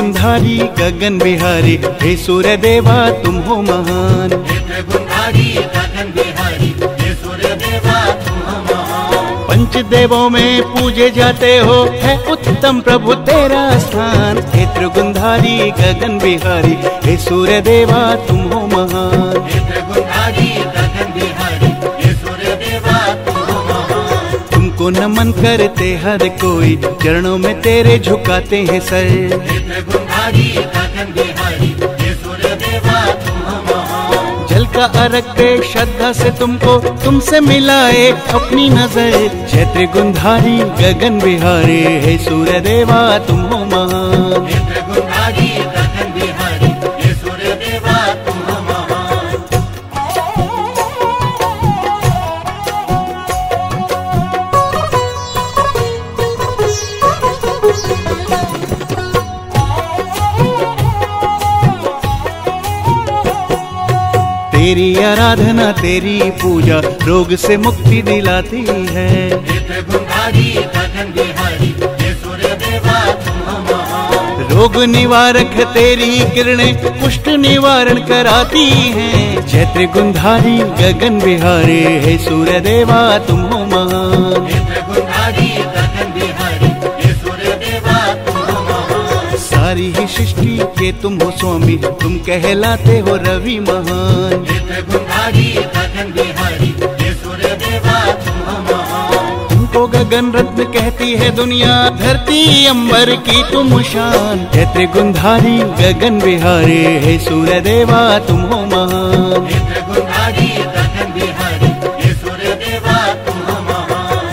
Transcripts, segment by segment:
त्रिगुणधारी गगन बिहारी हे सूर्य देवा तुम हो महान। त्रिगुणधारी गगन बिहारी हे सूर्य देवा तुम हो महान। पंचदेवों में पूजे जाते हो है उत्तम प्रभु तेरा स्थान। हे त्रिगुणधारी गगन बिहारी हे सूर्य देवा तुम हो महान। त्रिगुणधारी गगन बिहारी हे सूर्य देवा तुम हो महान। तुमको नमन करते हर कोई चरणों में तेरे झुकाते हैं सर। त्रिगुणधारी गगन बिहारी हे सूर्य देवा तुम हो महान। जल का अर्घ दे श्रद्धा से तुमको तुमसे मिलाए अपनी नजर। जय त्रिगुणधारी गगन बिहारी हे सूर्य देवा तुम हो महान। त्रिगुणधारी गगन बिहारी हे सूर्य देवा तुम हो महान। तेरी आराधना तेरी पूजा रोग से मुक्ति दिलाती है। त्रिगुणधारी गगन बिहारी हे सूर्य देवा तुम हो महान। रोग निवारक तेरी किरणें कुष्ठ निवारण कराती हैं। जय त्रिगुणधारी गगन बिहारी हे सूर्य देवा तुम हो महान। त्रिगुणधारी गगन बिहारी हे सूर्य देवा तुम हो महान। सारी ही सृष्टि के तुम हो स्वामी तुम कहलाते हो रवि महान। त्रिगुणधारी गगन बिहारी हे सूर्य देवा तुम हो महान। तुमको गगन रत्न कहती है दुनिया धरती अंबर की तुम शान। जय त्रिगुणधारी गगन बिहारी हे सूर्य देवा तुम हो महान। त्रिगुणधारी गगन बिहारी हे सूर्य देवा तुम हो महान।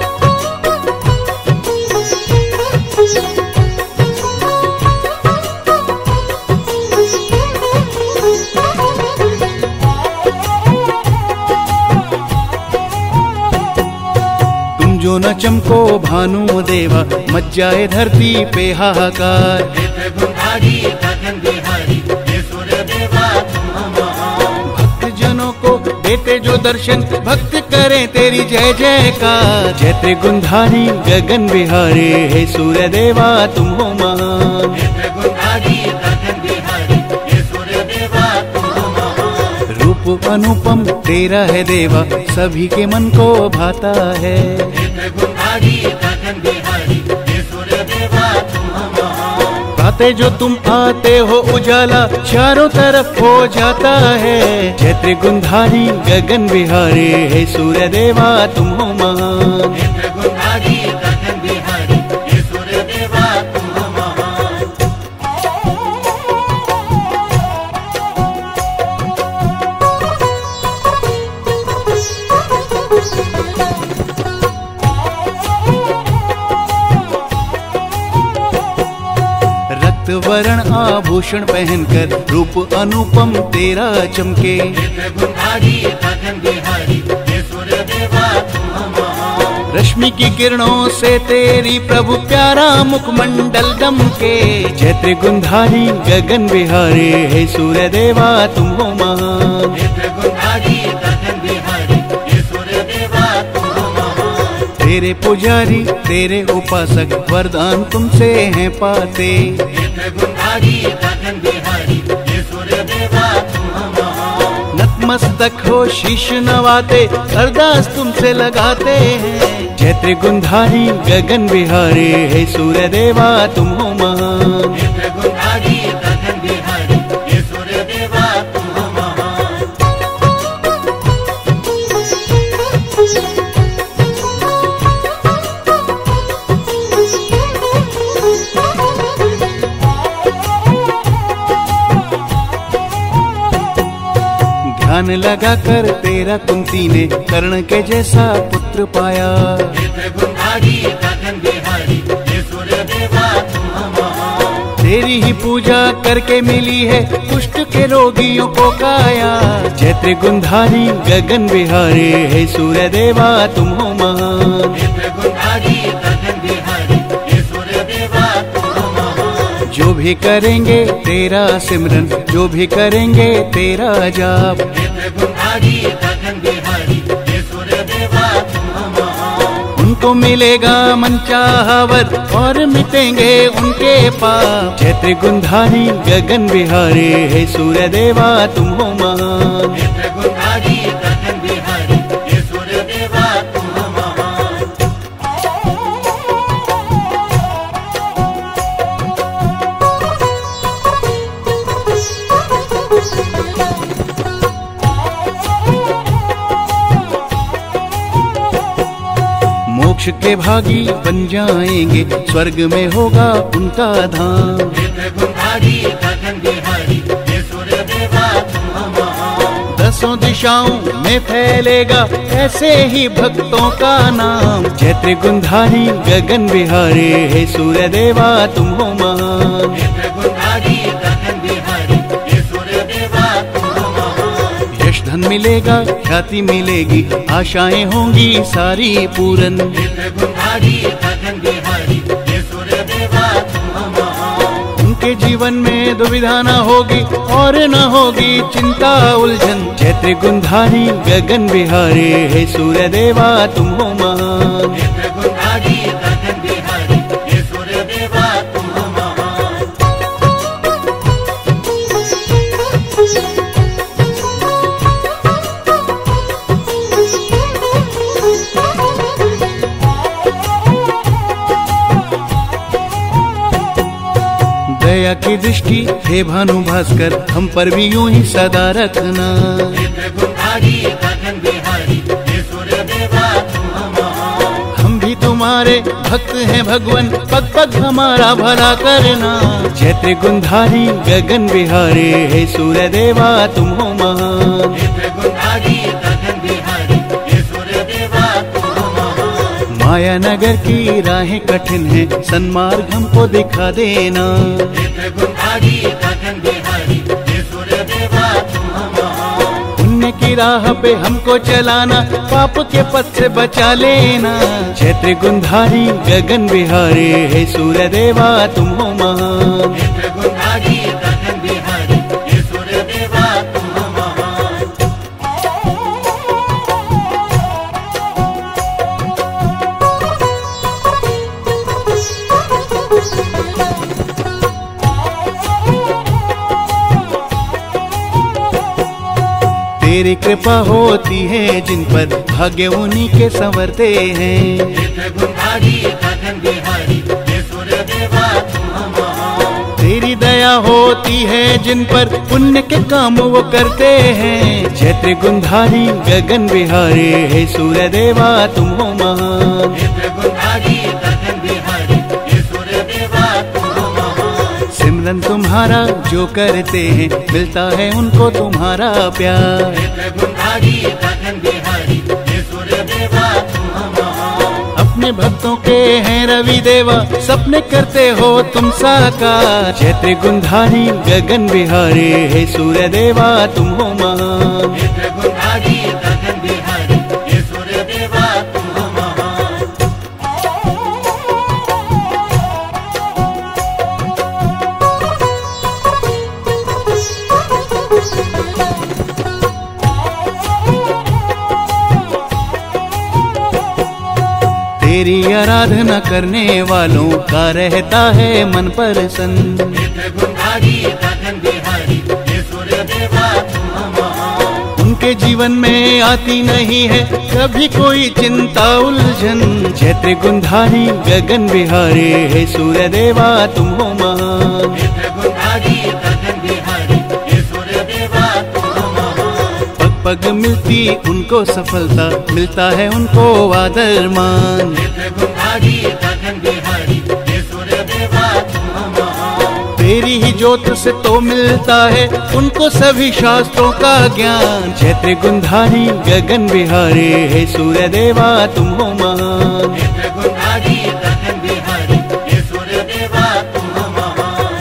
जो न चमको भानु देवा मच जाए धरती पे हाहाकार। त्रिगुणधारी गगन बिहारी हे सूर्य देवा तुम हो महान। भक्त जनों को देते जो दर्शन भक्त करें तेरी जय जयकार। जय त्रिगुणधारी गगन बिहारी हे सूर्य देवा तुम हो महान। त्रिगुणधारी गगन बिहारी हे सूर्य देवा तुम हो महान। रूप अनुपम तेरा है देवा सभी के मन को भाता है। त्रिगुणधारी गगन बिहारी हे सूर्य देवा तुम हो महान। आते जो तुम आते हो उजाला चारों तरफ हो जाता है। जय त्रिगुणधारी गगन बिहारी हे सूर्य देवा तुम हो महान। त्रिगुणधारी गगन बिहारी हे सूर्य देवा तुम हो महान। रक्त वर्ण आभूषण पहनकर रूप अनुपम तेरा चमके। त्रिगुणधारी गगन बिहारी हे सूर्य देवा तुम हो महान। रश्मि की किरणों से तेरी प्रभु प्यारा मुखमंडल दमके। जय त्रिगुणधारी गगन बिहारी हे सूर्य देवा तुम हो महान। त्रिगुणधारी गगन बिहारी हे सूर्य देवा तुम हो महान। तेरे पुजारी तेरे उपासक वरदान तुमसे हैं पाते। त्रिगुणधारी गगन बिहारी हे सूर्य देवा तुम हो महान। नतमस्तक हो शीश नवाते अरदास तुमसे लगाते हैं। जय त्रिगुणधारी गगन बिहारी हे सूर्य देवा तुम हो महान। त्रिगुणधारी गगन बिहारी हे सूर्य देवा तुम हो महान। ध्यान लगाकर तेरा कुंती ने कर्ण के जैसा पुत्र पाया। त्रिगुणधारी गगन बिहारी हे सूर्य देवा तुम हो महान। तेरी ही पूजा करके मिली है कुष्ठ के रोगियों को काया। जय त्रिगुणधारी गगन बिहारी हे सूर्य देवा तुम हो महान। त्रिगुणधारी गगन बिहारी हे सूर्य देवा तुम हो महान। जो भी करेंगे तेरा सिमरन जो भी करेंगे तेरा जाप। त्रिगुणधारी गगन बिहारी हे सूर्य देवा तुम हो महान। उनको मिलेगा मनचाहा वर और मिटेंगे उनके पाप। जय त्रिगुणधारी गगन बिहारी हे सूर्य देवा तुम हो महान। त्रिगुणधारी गगन बिहारी हे सूर्य देवा तुम हो महान। मोक्ष के भागी बन जाएंगे स्वर्ग में होगा उनका धाम। त्रिगुणधारी गगन बिहारी हे सूर्य देवा तुम हो महान। दसों दिशाओं में फैलेगा ऐसे ही भक्तों का नाम। जय त्रिगुणधारी गगन बिहारी हे सूर्य देवा तुम हो महान। त्रिगुणधारी गगन बिहारी हे सूर्य देवा तुम हो महान। यश धन मिलेगा ख्याति मिलेगी आशाएं होंगी सारी पूरन। त्रिगुणधारी गगन बिहारी हे सूर्य देवा तुम हो महान। उनके जीवन में दुविधा न होगी और न होगी चिंता उलझन। जय त्रिगुणधारी गगन बिहारी हे सूर्य देवा तुम हो महान। त्रिगुणधारी गगन बिहारी हे सूर्य देवा तुम हो महान। दया की दृष्टि हे भानु भास्कर हम पर भी यूं ही सदा रखना। त्रिगुणधारी गगन बिहारी हे सूर्य देवा तुम हो महान। हम भी तुम्हारे भक्त हैं भगवन पग पग हमारा भला करना। जय त्रिगुणधारी गगन बिहारी हे सूर्य देवा तुम हो महान। त्रिगुणधारी गगन बिहारी हे सूर्य देवा तुम हो महान। माया नगर की राहें कठिन है सन्मार्ग हमको दिखा देना। त्रिगुणधारी गगन बिहारी हे सूर्य देवा तुम हो महान। पुण्य की राह पे हमको चलाना पाप के पथ से बचा लेना। जय त्रिगुणधारी गगन बिहारी हे सूर्य देवा तुम हो महान। त्रिगुणधारी गगन बिहारी हे सूर्य देवा तुम हो महान। तेरी कृपा होती है जिन पर भाग्य उन्हीं के संवरते हैं। त्रिगुणधारी गगन बिहारी हे सूर्य देवा तुम हो महान। तेरी दया होती है जिन पर पुण्य के काम वो करते हैं। जय त्रिगुणधारी गगन बिहारी हे सूर्य देवा तुम हो महान। त्रिगुणधारी गगन बिहारी हे सूर्य देवा तुम हो महान। सिमरन तुम्हारा जो करते हैं मिलता है उनको तुम्हारा प्यार। त्रिगुणधारी गगन बिहारी हे सूर्य देवा तुम हो महान। अपने भक्तों के हैं रवि देवा सपने करते हो तुम साकार। जय त्रिगुणधारी गगन बिहारी हे सूर्य देवा तुम हो महान। त्रिगुणधारी गगन बिहारी हे सूर्य देवा तुम हो महान। तेरी आराधना करने वालों का रहता है मन प्रसन्न। त्रिगुणधारी गगन बिहारी हे सूर्य देवा तुम हो महान। उनके जीवन में आती नहीं है कभी कोई चिंता उलझन। जय त्रिगुणधारी गगन बिहारी हे सूर्य देवा तुम हो महान। त्रिगुणधारी गगन बिहारी हे सूर्य देवा तुम हो महान। पग पग मिलती उनको सफलता मिलता है उनको आदर मान। त्रिगुणधारी गगन बिहारी हे सूर्य देवा तुम हो महान। तेरी ही ज्योत से तो मिलता है उनको सभी शास्त्रों का ज्ञान। जय त्रिगुणधारी गगन बिहारी हे सूर्य देवा तुम हो महान। त्रिगुणधारी गगन बिहारी हे सूर्य देवा तुम हो महान।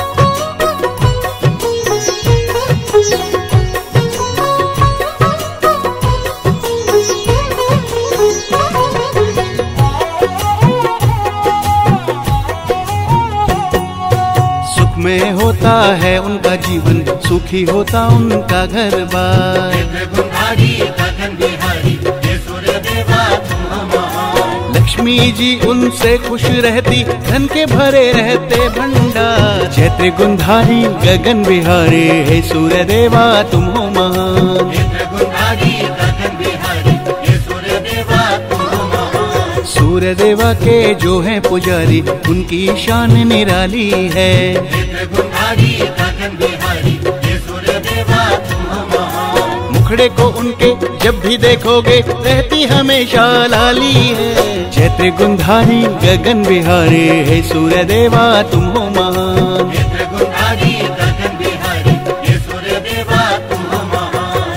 सुख में होता है उनका जीवन सुखी होता उनका घर बार। त्रिगुणधारी गगन बिहारी हे सूर्य देवा तुम हो महान। लक्ष्मी जी उनसे खुश रहती, धन के भरे रहते भंडार। चैत्र गुंधारी गगन बिहारी, हे सूर्य देवा तुम हो महान। चैत्र गुंधारी गगन बिहारी, हे सूर्य देवा तुम हो महान। सूर्य देवा के जो है पुजारी, उनकी शान निराली है। चैत्र गुंधारी गगन बिहारी, हे सूर्य देवा तुम हो महान। मुखड़े को उनके जब भी देखोगे, रहती हमेशा लाली है। चैत्र गुंधारी गगन बिहारी, हे सूर्य देवा तुम हो महान। चैत्र गुंधारी गगन बिहारी, हे सूर्य देवा तुम हो महान।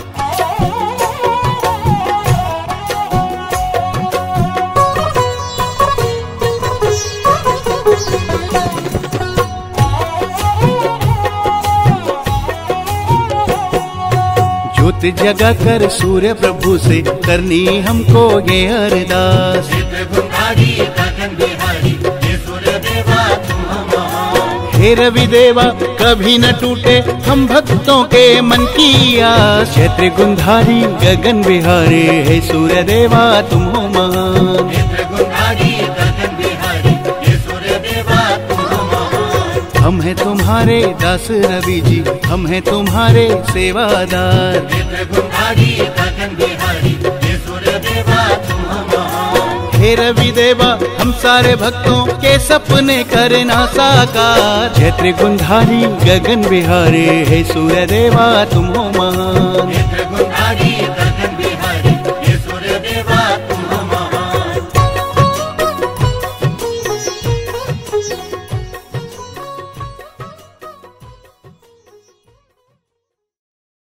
ज्योत जगा कर सूर्य प्रभु से करनी हमको ये अरदास। चैत्र गुंधारी गगन बिहारी, हे सूर्य देवा तुम हो महान। हे रवि देवा कभी न टूटे हम भक्तों के मन की आस। चैत्र गुंधारी गगन बिहारी, हे सूर्य देवा तुम हो महान। चैत्र गुंधारी गगन बिहारी, हे सूर्य देवा तुम हो महान। हम हैं तुम्हारे दास रवि जी, हम हैं तुम्हारे सेवादार। चैत्र गुंधारी गगन बिहारी, हे सूर्य देवा तुम हो महान। हे रवि देवा हम सारे भक्तों के सपने करना साकार। चैत्र गुंधारी गगन बिहारी, हे सूर्य देवा तुम हो महान।